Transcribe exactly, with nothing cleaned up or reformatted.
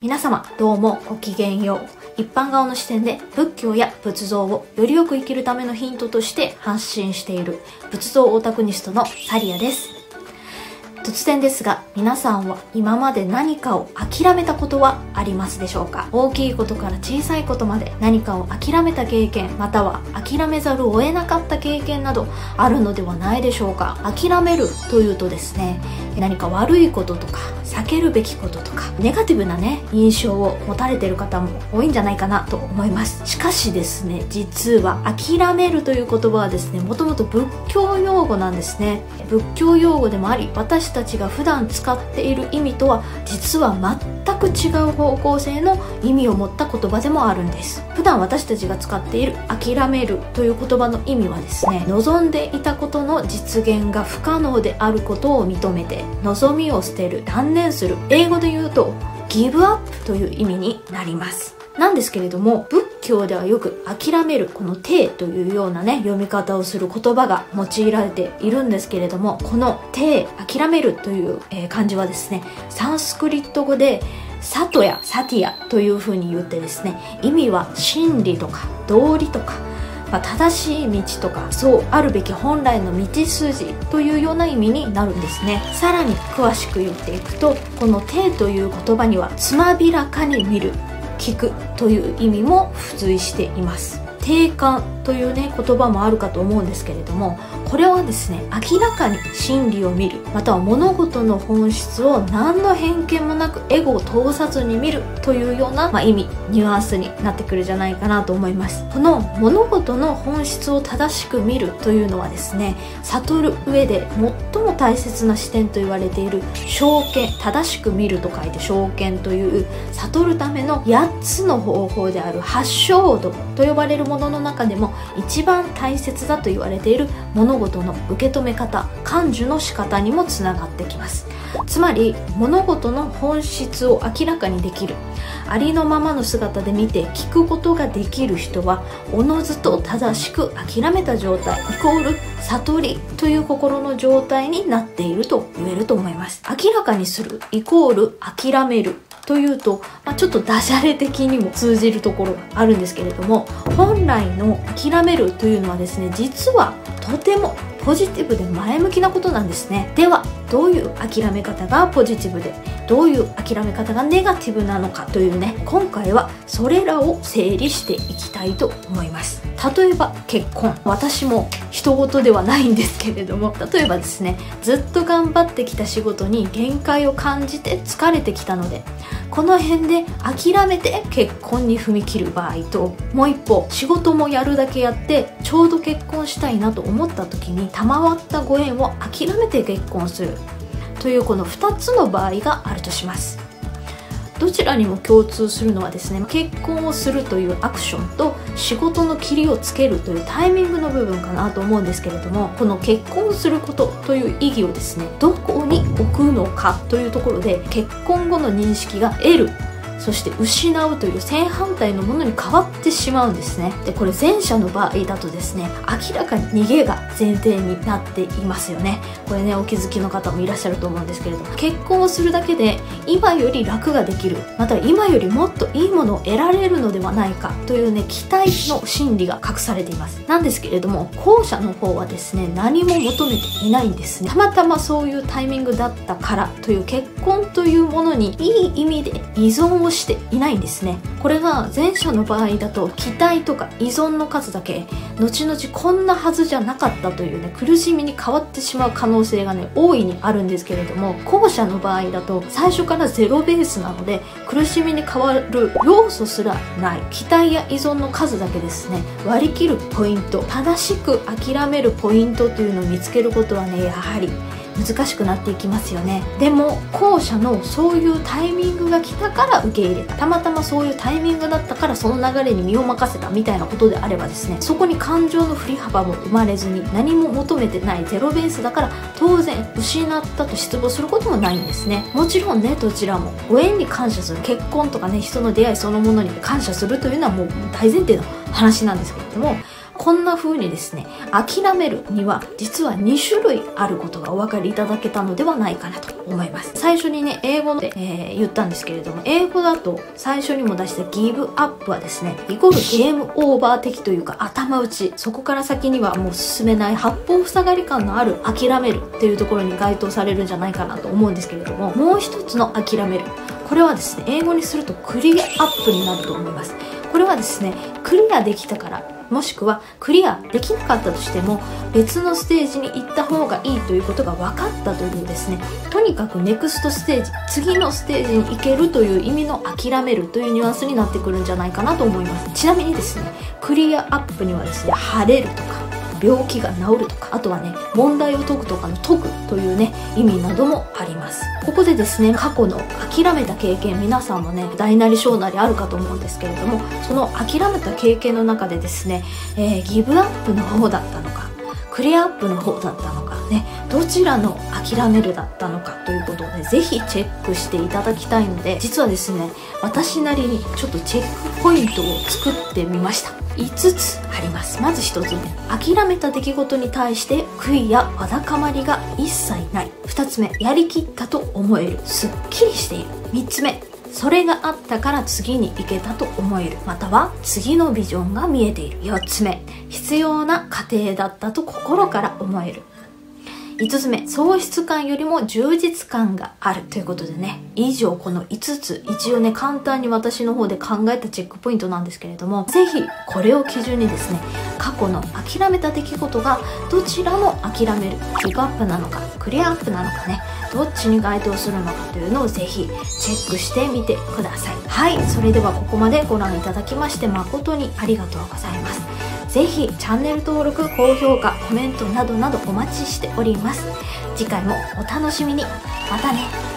皆様どうもごきげんよう。一般側の視点で仏教や仏像をよりよく生きるためのヒントとして発信している仏像オタクニストのサリアです。突然ですが、皆さんは今まで何かを諦めたことはありますでしょうか？大きいことから小さいことまで何かを諦めた経験、または諦めざるを得なかった経験などあるのではないでしょうか？諦めるというとですね、何か悪いこととか避けるべきこととかネガティブなね印象を持たれている方も多いんじゃないかなと思います。しかしですね、実は諦めるという言葉はですね、もともと仏教用語なんですね。仏教用語でもあり、私たちが普段使っている意味とは実は全く違う方向性の意味を持った言葉でもあるんです。普段私たちが使っている諦めるという言葉の意味はですね、望んでいたことの実現が不可能であることを認めて望みを捨てる、断念する、英語で言うとギブアップという意味になります。なんですけれども、仏教ではよく諦める、この定というようなね読み方をする言葉が用いられているんですけれども、この定、諦めるという、えー、漢字はですね、サンスクリット語でサトやサティアというふうに言ってですね、意味は真理とか道理とか、まあ、正しい道とか、そうあるべき本来の道筋というような意味になるんですね。さらに詳しく言っていくと、この定という言葉にはつまびらかに見る、聞くという意味も付随しています。定観というね言葉もあるかと思うんですけれども、これはですね、明らかに真理を見る、または物事の本質を何の偏見もなくエゴを通さずに見るというような、まあ、意味、ニュアンスになってくるんじゃないかなと思います。この物事の本質を正しく見るというのはですね、悟る上で最も大切な視点と言われている正見、正しく見ると書いて正見という悟るためのやっつの方法である八正道と呼ばれるものの中でも一番大切だと言われている物事の受け止め方、感受の仕方にもつながってきます。つまり物事の本質を明らかにできる、ありのままの姿で見て聞くことができる人はおのずと正しく諦めた状態イコール悟りという心の状態になっていると言えると思います。明らかにするイコール諦めるというと、まあ、ちょっとダジャレ的にも通じるところがあるんですけれども、本来の諦めるというのはですね、実はとてもポジティブで前向きなことなんですね。ではどういう諦め方がポジティブで、どういう諦め方がネガティブなのかというね、今回はそれらを整理していきたいと思います。例えば結婚、私も人事ではないんですけれども、例えばですね、ずっと頑張ってきた仕事に限界を感じて疲れてきたので、この辺で諦めて結婚に踏み切る場合と、もう一方仕事もやるだけやってちょうど結婚したいなと思った時に賜ったご縁を諦めて結婚するという、このふたつの場合があるとします。どちらにも共通するのはですね、結婚をするというアクションと仕事の切りをつけるというタイミングの部分かなと思うんですけれども、この結婚することという意義をですね、どこに置くのかというところで結婚後の認識が得る、そして失うという正反対のものに変わってしまうんですね。で、これ前者の場合だとですね、明らかに逃げが前提になっていますよね。これね、お気づきの方もいらっしゃると思うんですけれども、結婚をするだけで今より楽ができる、または今よりもっといいものを得られるのではないかというね、期待の心理が隠されています。なんですけれども、後者の方はですね、何も求めていないんですね。たまたまそういうタイミングだったからという結婚というものにいい意味で依存をしていないんですね。これが前者の場合だと、期待とか依存の数だけ後々こんなはずじゃなかったというね、苦しみに変わってしまう可能性がね大いにあるんですけれども、後者の場合だと最初からゼロベースなので苦しみに変わる要素すらない、期待や依存の数だけですね割り切るポイント、正しく諦めるポイントというのを見つけることはね、やはり難しくなっていきますよね。でも後者のそういうタイミングが来たから受け入れた、たまたまそういうタイミングだったからその流れに身を任せたみたいなことであればですね、そこに感情の振り幅も生まれずに何も求めてないゼロベースだから、当然失ったと失望することもないんですね。もちろんね、どちらもご縁に感謝する、結婚とかね、人の出会いそのものに感謝するというのはもう大前提の話なんですけれども、こんな風にですね、諦めるには実はに種類あることがお分かりいただけたのではないかなと思います。最初にね、英語で、えー、言ったんですけれども、英語だと最初にも出した give up はですね、イコールゲームオーバー的というか頭打ち、そこから先にはもう進めない八方塞がり感のある諦めるっていうところに該当されるんじゃないかなと思うんですけれども、もう一つの諦める、これはですね、英語にするとクリアアップになると思います。これはですね、クリアできたから、もしくはクリアできなかったとしても別のステージに行った方がいいということが分かったというですね、とにかくネクストステージ、次のステージに行けるという意味の諦めるというニュアンスになってくるんじゃないかなと思います。ちなみにですね、クリアアップにはですね、晴れるとか病気が治るとか、あとはね、問題を解くとかの解くというね、意味などもあります。ここでですね、過去の諦めた経験、皆さんもね、大なり小なりあるかと思うんですけれども、その諦めた経験の中でですね、えー、ギブアップの方だったのか、クリアアップの方だったのかね、どちらの諦めるだったのかということをね、ぜひチェックしていただきたいので、実はですね、私なりにちょっとチェックポイントを作ってみました。いつつあります。まずひとつめ、諦めた出来事に対して悔いやわだかまりが一切ない。ふたつめ、やりきったと思える、すっきりしている。みっつめ、それがあったから次に行けたと思える、または次のビジョンが見えている。よっつめ、必要な過程だったと心から思える。いつつめ、喪失感よりも充実感があるということでね、以上このいつつ、一応ね、簡単に私の方で考えたチェックポイントなんですけれども、ぜひこれを基準にですね、過去の諦めた出来事がどちらも諦める、ギブアップなのかクリアアップなのかね、どっちに該当するのかというのをぜひチェックしてみてください。はい、それではここまでご覧いただきまして誠にありがとうございます。ぜひチャンネル登録、高評価、コメントなどなどお待ちしております。次回もお楽しみに。またね。